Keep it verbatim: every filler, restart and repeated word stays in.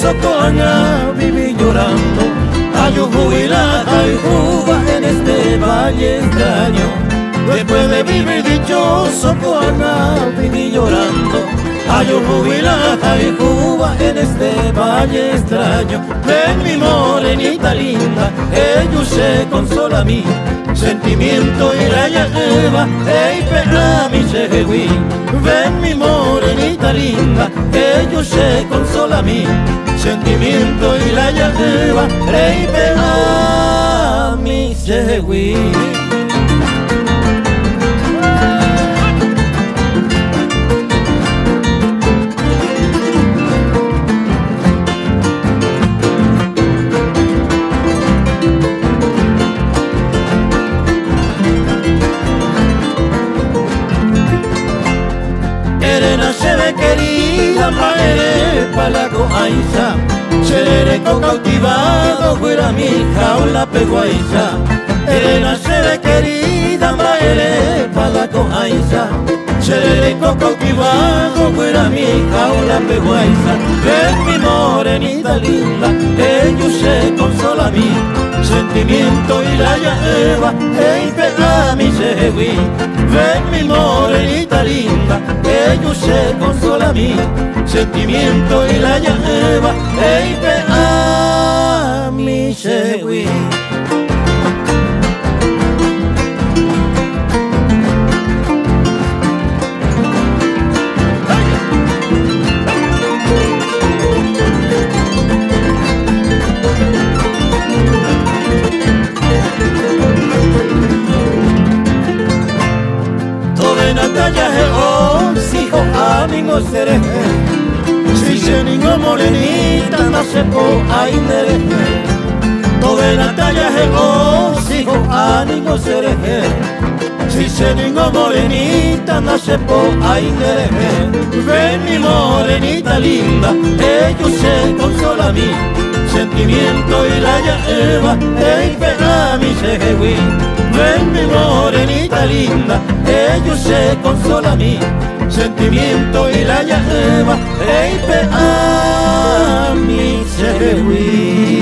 Socoana viví llorando, ayujuila, ayujuba en este valle extraño. Después de vivir dichoso, Socoana viví llorando, ayujuila, ayujuba en este valle extraño. Ven mi morenita linda, ellos se consola a mí, sentimiento y la lleva, ey pega mi chejewi. Ven mi morenita linda, ellos se consola a mí, sentimiento y la lleva, ey pega mi chejewi. Erena se querida, maere palaco aisa, cherereco cautivado, fuera mi hija o la peguaisa. Erena se querida, maere palaco aisa, cherereco cautivado, fuera mi hija o la peguaisa. Ven mi morenita linda, ellos se consola a mí, sentimiento y la lleva, ey pega mi chejewi. Ven mi morenita linda, ellos se consola a mí, sentimiento y la lleva, ey pega mi chejewi. Natalia he o sijo amigo seré, si se niño morenita nace po ainere. Toda Natalia he o sijo amigo seré, si se niño morenita nace po ainere. Ven mi morenita linda, ellos se consola a mí, sentimiento y la lleva, ey pega mi chejewi. Ven mi morenita linda, ellos se consola a mí, sentimiento y la lleva, ey pega mi chejewi.